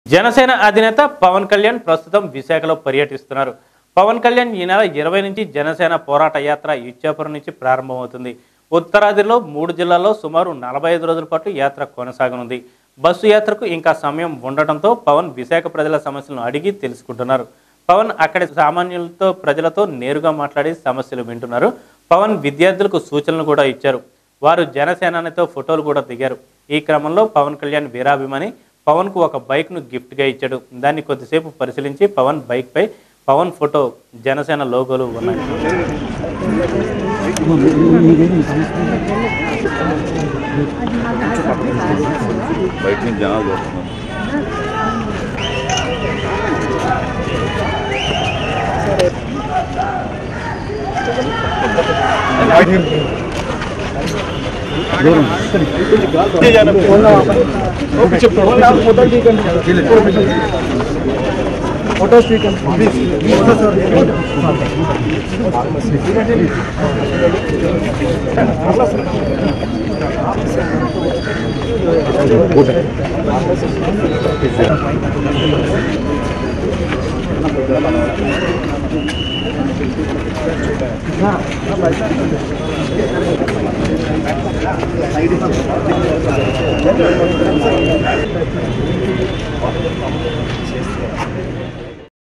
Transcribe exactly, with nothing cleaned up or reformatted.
జనసేన అధినేత పవన్ కళ్యాణ్ ప్రస్తుతం విశాఖలో పర్యటిస్తున్నారు. పవన్ కళ్యాణ్ ఈ నెల ఇరవై నుంచి జనసేన పోరాట యాత్ర ఇచ్చాపురం నుంచి ప్రారంభమవుతుంది. ఉత్తరాదిలో మూడు జిల్లాల్లో సుమారు నలభై ఐదు రోజుల పాటు యాత్ర కొనసాగనుంది. బస్సు యాత్రకు ఇంకా సమయం ఉండటంతో పవన్ విశాఖ ప్రజల సమస్యలను అడిగి తెలుసుకుంటున్నారు. పవన్ అక్కడి సామాన్యులతో ప్రజలతో నేరుగా మాట్లాడి సమస్యలు వింటున్నారు. పవన్ విద్యార్థులకు సూచనలు కూడా ఇచ్చారు. వారు జనసేనానితో ఫోటోలు కూడా దిగారు. ఈ క్రమంలో పవన్ కళ్యాణ్ వీరాభిమాని పవన్ కు ఒక బైక్ ను గిఫ్ట్ గా ఇచ్చాడు. దాన్ని కొద్దిసేపు పరిశీలించి పవన్ బైక్ పై పవన్ ఫోటో, జనసేన లోగోలు ఉన్నాయి. फोटो स्वीकरण हाँ